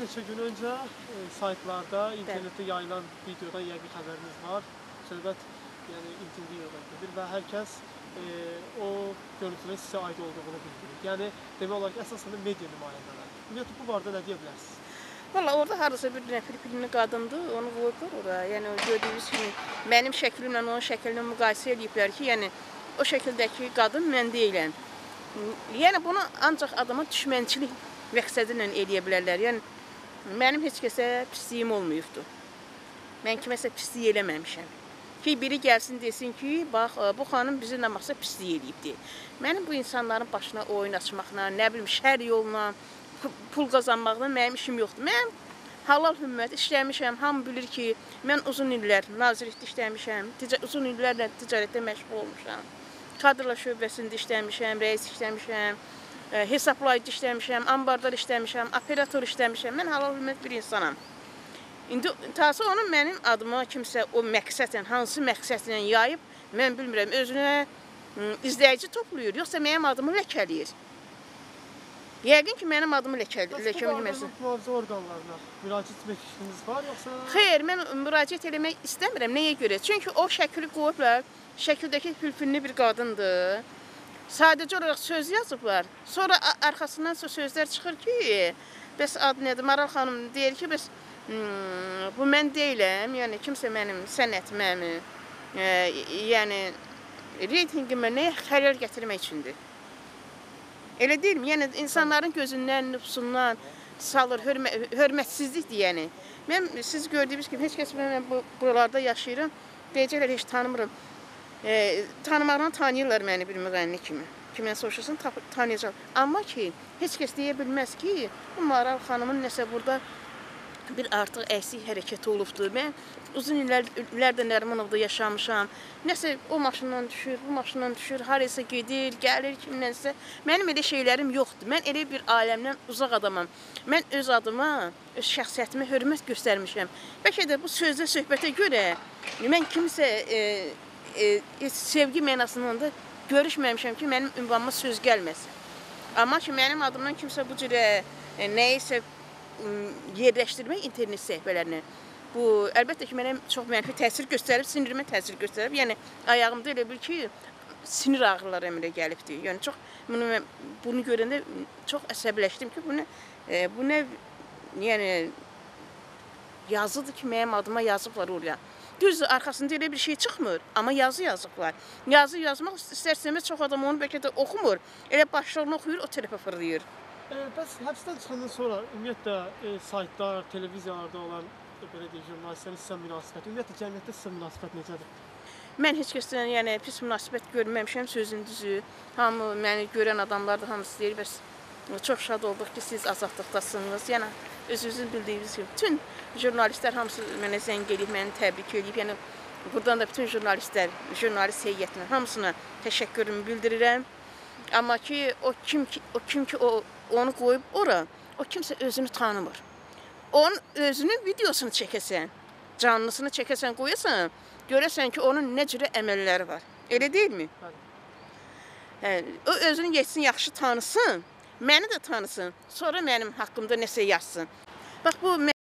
neçə gün öncə saytlarda, internetdə yayılan videodan yəqin xəbəriniz var. Söhbət yəni intim videodan gedir və hər kəs o görüntünün sizə aid olduğunu bildirir. Yəni demək olar ki, əsasən media nümayəndələri. Ümumiyyətlə bu barədə nə deyə bilərsiniz? Valla orada hardasa bir dənə Filipinli qadındır, onu qoyublar oraya. Yəni gördüyünüz kimi mənim şəklimlə onun şəklinə müqayisə ediblər ki, yəni o şəkildəki qadın mən deyiləm. Yəni bunu ancaq adama düşmənçilik məqsədi ilə eləyə bilərlər. Yəni mənim heç kəsə pisliyim olmayıbdır. Mən kiməsə pislik eləməmişəm. Ki biri gəlsin desin ki, bax bu xanım bizi nə vaxtsa pislik eləyibdir. Mənim bu insanların başına oyun açmaqla, nə bilim şər yolla, pul qazanmaqla mənim işim yoxdur. Mən halal hümmət işləmişəm, hamı bilir ki, mən uzun illər nazirlikdə işləmişəm, uzun illərlə ticarətdə məşğul olmuşam. Kadrlar şöbəsində işləmişəm, rəis işləmişəm, hesablayıcı işləmişəm, ambardar işləmişəm, operator işləmişəm. Mən halal hümmət bir insanam. İndi tası onun mənim adıma kimsə o məqsədlə, hansı məqsədlə yayıb, mən bilmirəm, özünə izləyici toplayır, yoxsa mənim adımı ləkələyir. Yəqin ki, mənim adımı ləkələyir. Bu barədə mühafizə orqanlarına müraciət etmək fikriniz var, yoxsa? Xeyr, mən müraciət eləmək istəmirəm. Nəyə görə? Çünki o şəkili qoyublar, şəkildəki Filipinli bir qadındır. Sadəcə olaraq söz yazıblar. Sonra arxasından sözlər çıxır ki, bəs adı nədir? Maral xanım deyir ki, bəs bu mən deyiləm, yəni kimsə mənim sənətimə, yəni reytingimə nəyə xələl gətirmək üçündür. Elə deyilmi? Yəni insanların gözündən, nüfsundan salır, hörmətsizlikdir yəni. Mən siz gördüyünüz kimi heç kəs mən buralarda yaşayıram, deyəcəklər heç tanımıram. Tanımaqdan tanıyırlar məni bir müğənni kimi. Kimdən soruşursun, tanıyacaq. Amma ki, heç kəs deyə bilməz ki, bu Maral xanımın nəsə burada bir artıq əksik hərəkəti olubdur. Mən uzun illərdə Nərimanovda yaşamışam. Nəsə o maşından düşür, bu maşından düşür, harayasa gedir, gəlir kimlənsə. Mənim elə şeylərim yoxdur. Mən elə bir aləmdən uzaq adamam. Mən öz adıma, öz şəxsiyyətimə hörmət göstərmişəm. Bəlkə də bu sözdə, söhbətə görə mən kimsə sevgi mənasından da görüşməmişəm ki, mənim ünvanıma söz gəlməsin. Amma ki, mənim adımdan kimsə bu cürə nəyisə yerləşdirmək internet səhifələrinə. Bu, əlbəttə ki, mənə çox mənfi təsir göstərib, sinirimə təsir göstərib. Yəni, ayağımda elə bil ki, sinir ağrıları əmələ gəlibdir. Yəni, bunu görəndə çox əsəbləşdim ki, bu nə yəni, yazıdır ki, mənim adıma yazıblar oraya. Düzdür, arxasında elə bir şey çıxmır, amma yazı yazıblar. Yazı yazmaq istərsəmiz çox adam onu bəlkə də oxumur. Elə başlarını oxuyur, o tərəfə fırlayır. Bəs həbsdən çıxandan sonra ümumiyyətlə saytlar, televiziyalarda olan belə deyək, jurnalistlərin sizə münasibəti, ümumiyyətlə cəmiyyətdə sizə münasibət necədir? Mən heç kəsdən yəni pis münasibət görməmişəm, sözün düzü. Hamı məni görən adamlar da hamısı deyir, bəs çox şad olduq ki, siz azadlıqdasınız. Yəni özünüzün bildiyiniz kimi bütün jurnalistlər hamısı mənə zəng edib, məni təbrik edib. Yəni buradan da bütün jurnalistlər, jurnalist heyətinə hamısına təşəkkürümü bildirirəm. Amma ki o kim ki onu qoyub ora, o kimsə özünü tanımır. Onun özünün videosunu çəkəsən, canlısını çəkəsən, qoyasan, görəsən ki, onun nə cürə əməlləri var. Elə deyilmi? O özünü geçsin, yaxşı tanısın, məni də tanısın, sonra mənim haqqımda nəsə yazsın. Bax, bu